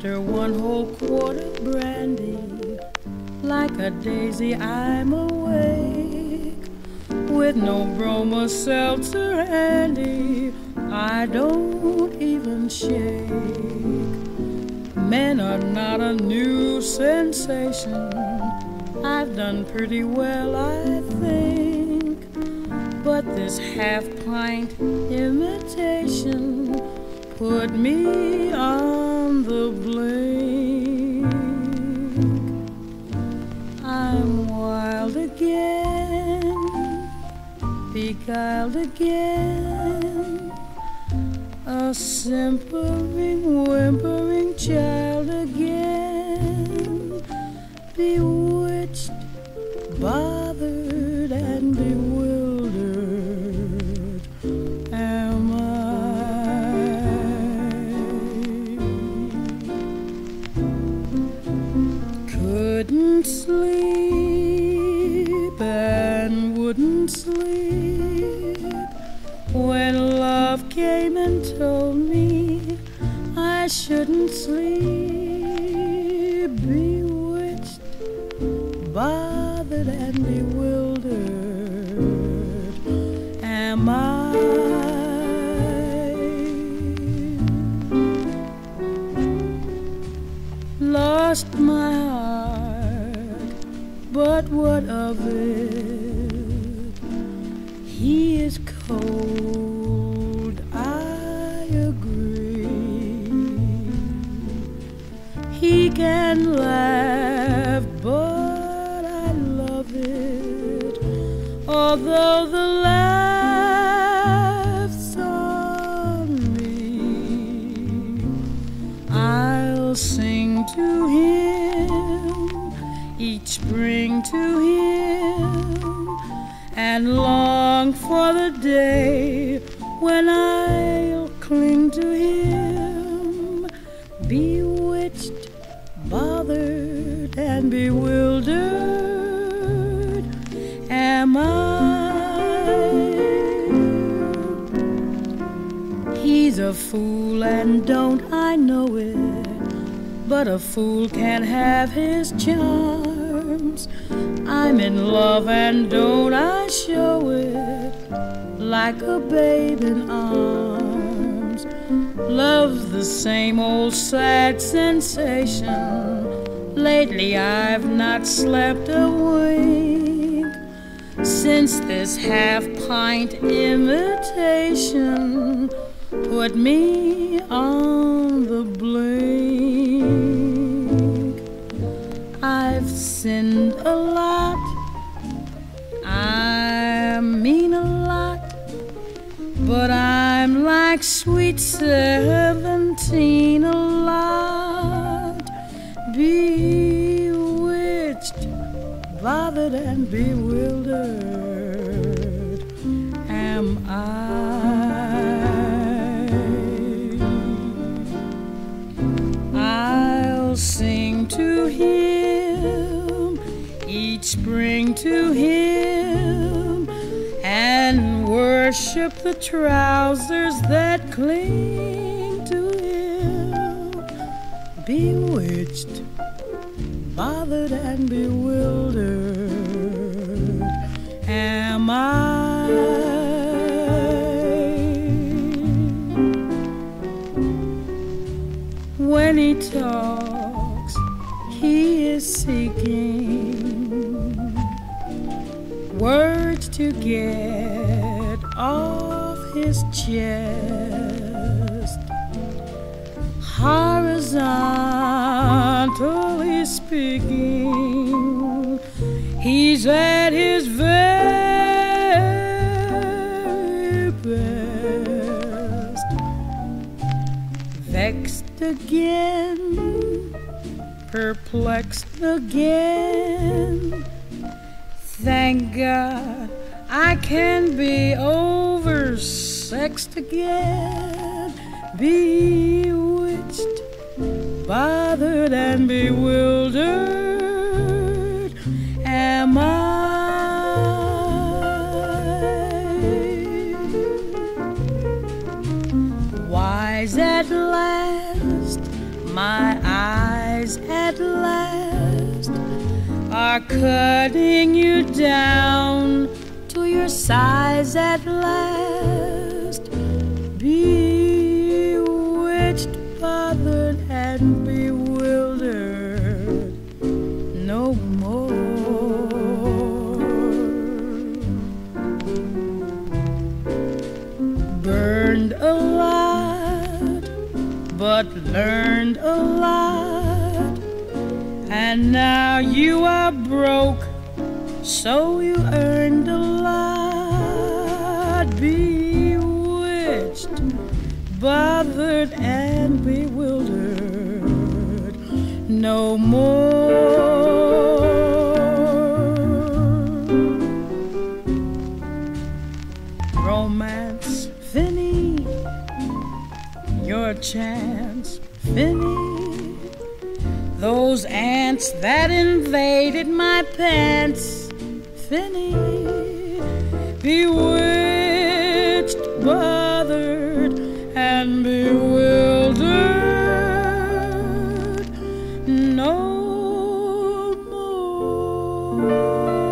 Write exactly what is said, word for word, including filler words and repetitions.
After one whole quart of brandy, like a daisy I'm awake, with no bromo seltzer handy, I don't even shake. Men are not a new sensation, I've done pretty well, I think, but this half-pint imitation put me on the blink. I'm wild again, beguiled again, a simpering, whimpering child again, bewitched, bothered, and bewildered am I. Couldn't sleep and wouldn't sleep when love came and told me I shouldn't sleep. Bewitched, bothered, and bewildered am I. Lost my heart, but what of it? He is cold, I agree. He can laugh, but I love it, although the laugh's on me. I'll sing to him, each spring to him, and long for the day when I'll cling to him. Bewitched, bothered, and bewildered am I. He's a fool and don't I know it, but a fool can have his charms. I'm in love and don't I show it, like a babe in arms. Love's the same old sad sensation. Lately I've not slept a wink, since this half-pint imitation put me on the blink. I've sinned a lot, I mean a lot, but I'm like sweet seventeen a lot. Bewitched, bothered, and bewildered am I. I'll sing to him, each spring to him, and worship the trousers that cling to him. Bewitched, bothered, and bewildered am I. When he talks, he is seeking words to get off his chest. Horizontally speaking, he's at his very best. Vexed again, perplexed again, thank God I can be oversexed again. Bewitched, bothered, and bewildered am I. Wise at last, my eyes at last are cutting you down to your size at last. Bewitched, bothered, and bewildered no more. Burned a lot, but learned a lot, and now you are broke, so you earned a lot. Bewitched, bothered, and bewildered no more. Romance, Finny, your chance, Finny. Those ants that invaded my pants, Finny. Bewitched, bothered, and bewildered no more.